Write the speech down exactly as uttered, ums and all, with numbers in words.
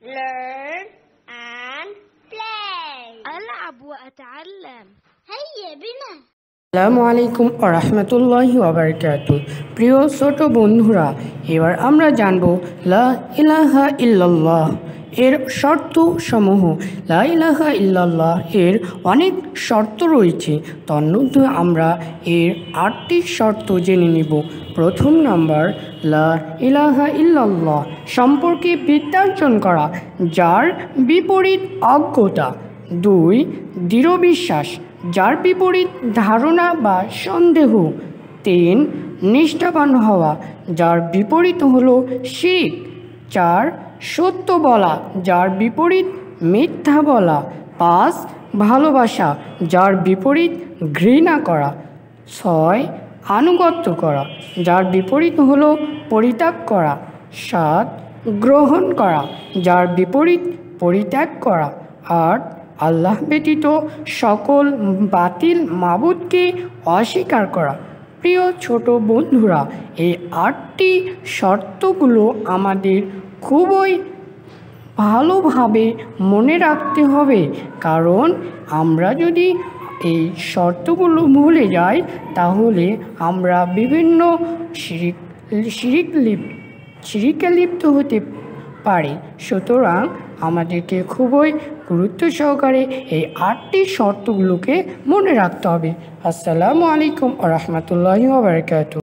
learn and play. ألعب وأتعلم. هيا بنا. আসসালামু আলাইকুম ওয়া রাহমাতুল্লাহি ওয়া বারাকাতুহু। প্রিয় ছোট বন্ধুরা, এবার আমরা জানব লা ইলাহা ইল্লাল্লাহ এর শর্ত সমূহ। লা ইলাহা ইল্লাল্লাহ এর অনেক শর্ত রয়েছে, তন্মধ্যে আমরা এর আটটি শর্ত জেনে নিব। প্রথম নাম্বার, লা ইলাহা ইল্লাল্লাহ সম্পর্কে বিদ্যার্জন করা, যার বিপরীত অজ্ঞতা। দুই, দৃঢ় বিশ্বাস, যার বিপরীত ধারণা বা সন্দেহ। তিন, নিষ্ঠাবান হওয়া, যার বিপরীত হলো শিরক। চার, সত্য বলা, যার বিপরীত মিথ্যা বলা। পাঁচ, ভালোবাসা, যার বিপরীত ঘৃণা করা। ছয়, আনুগত্য করা, যার বিপরীত হলো পরিত্যাগ করা। সাত, গ্রহণ করা, যার বিপরীত পরিত্যাগ করা। আট, আল্লাহ ব্যতীত সকল বাতিল মাবুদকে অস্বীকার করা। প্রিয় ছোট বন্ধুরা, এই আটটি শর্তগুলো আমাদের খুবই ভালোভাবে মনে রাখতে হবে, কারণ আমরা যদি এই শর্তগুলো ভুলে যাই তাহলে আমরা বিভিন্ন শিরিক শিরিক লিপ্ত শিরিকে লিপ্ত হতে পারি। সুতরাং আমাদেরকে খুবই গুরুত্ব সহকারে এই আটটি শর্তগুলোকে মনে রাখতে হবে। আসসালামু আলাইকুম ওয়া রাহমাতুল্লাহি ওয়া বারাকাতুহু।